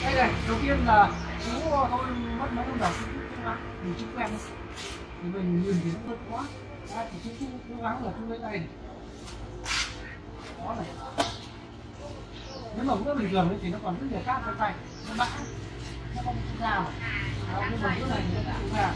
Đây này, đầu tiên là chú tôi mất mấy năm đầu chú gắng vì chú quen thì mình nhìn thì nó hơi quá. Đấy, thì chú cố gắng là chú lấy tay này. Đó này. Nếu mà bữa bình thường thì nó còn rất nhiều cát trong tay, nó bã, nó không ra mà. Nhưng mà bữa này nó đã không ra.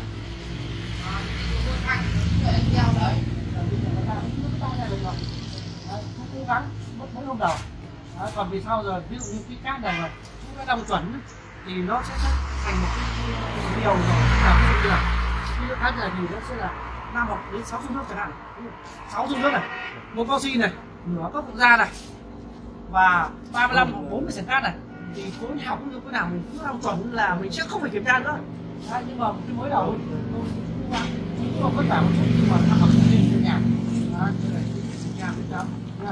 Chú cố gắng mất mấy hôm đầu. Đấy, còn vì sau giờ ví dụ như cái cát này mà chú đã đong chuẩn thì nó sẽ thành một cái điều rồi làm cái gì ví dụ cát này thì nó sẽ là 5 hoặc đến 6 dung nước chẳng hạn, 6 dung nước này, một bao xi này, nửa cốc da này và 35 hoặc 40 sợi cát này thì cố học cũng như cái nào mình cứ đong chuẩn là mình sẽ không phải kiểm tra nữa. Đấy, nhưng mà cái mới đầu chúng tôi vất vả một chút nhưng mà tham học sinh trên nhà. Đấy, cái này nhà biết chấm nha.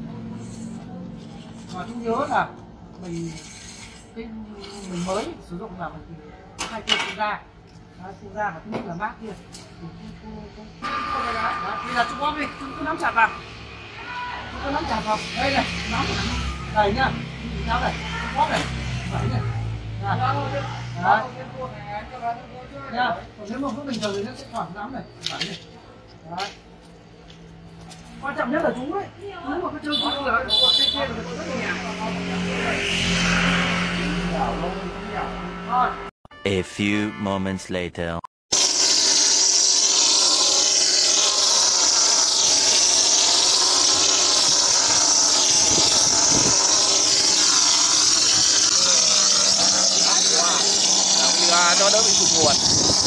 Và chúng nhớ là mình mới sử dụng là mình hai cây phụ da, phụ da và thứ nhất là mát kia. Bây giờ chúng bóp đi, chúng cứ nắm chặt vào, chúng cứ nắm chặt vào. Đây này, nắm đầy nhá, nắm này, bóp này, đẩy này. Đấy. Nha, còn nếu mà vẫn bình thường thì nó sẽ khoảng nắm này, đẩy này. Đấy. Quan trọng nhất là chú đấy, chú mà cái chân chú là trên kia là rất là nhẹ. A few moments later. Cho đỡ bị tụt nguồn.